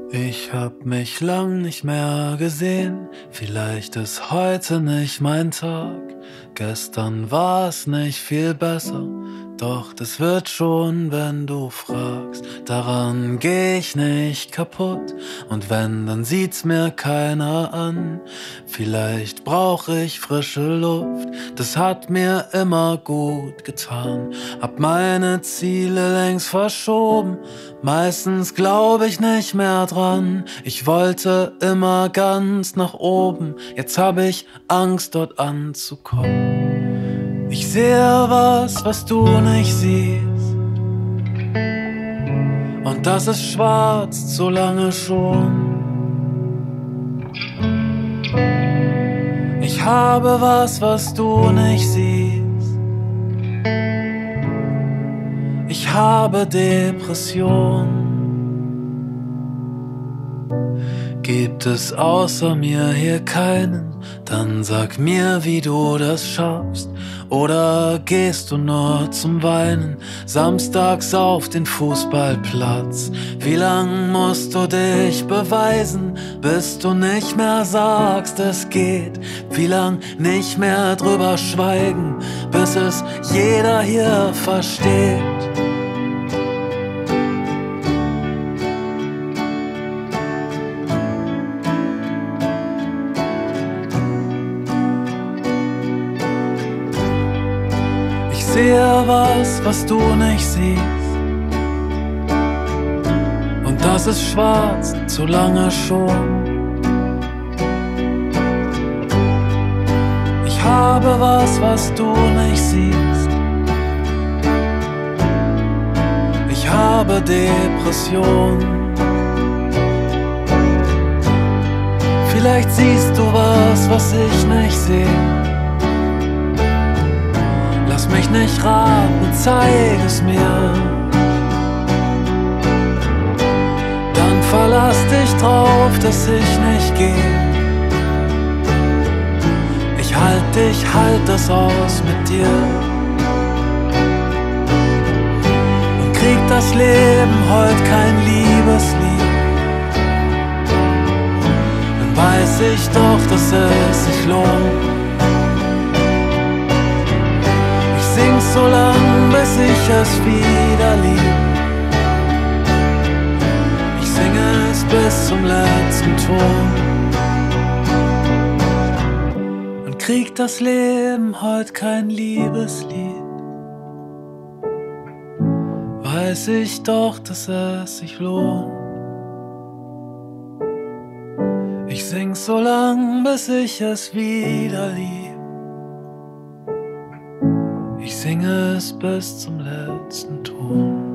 Ich hab mich lang nicht mehr gesehen, vielleicht ist heute nicht mein Tag. Gestern war es nicht viel besser, doch das wird schon, wenn du fragst. Daran geh ich nicht kaputt, und wenn, dann sieht's mir keiner an. Vielleicht brauch ich frische Luft, das hat mir immer gut getan. Hab meine Ziele längst verschoben, meistens glaub ich nicht mehr dran. Ich wollte immer ganz nach oben, jetzt hab ich Angst, dort anzukommen. Ich sehe was du nicht siehst, und das ist schwarz, so lange schon. Ich habe was du nicht siehst. Ich habe Depression. Gibt es außer mir hier keinen? Dann sag mir, wie du das schaffst. Oder gehst du nur zum Weinen samstags auf den Fußballplatz? Wie lang musst du dich beweisen, bis du nicht mehr sagst, es geht? Wie lang nicht mehr drüber schweigen, bis es jeder hier versteht? Ich sehe was du nicht siehst, und das ist schwarz, zu lange schon. Ich habe was du nicht siehst. Ich habe Depression. Vielleicht siehst du was ich nicht sehe. Lass mich nicht raten, zeig es mir. Dann verlass dich drauf, dass ich nicht geh. Ich halt das aus mit dir. Und krieg das Leben heut kein Liebeslied, dann weiß ich doch, dass es sich lohnt. Sing's so lang, bis ich es wieder lieb. Ich singe es bis zum letzten Ton. Und krieg das Leben heut kein Liebeslied, weiß ich doch, dass es sich lohnt. Ich sing's so lang, bis ich es wieder lieb. Ich singe es bis zum letzten Ton.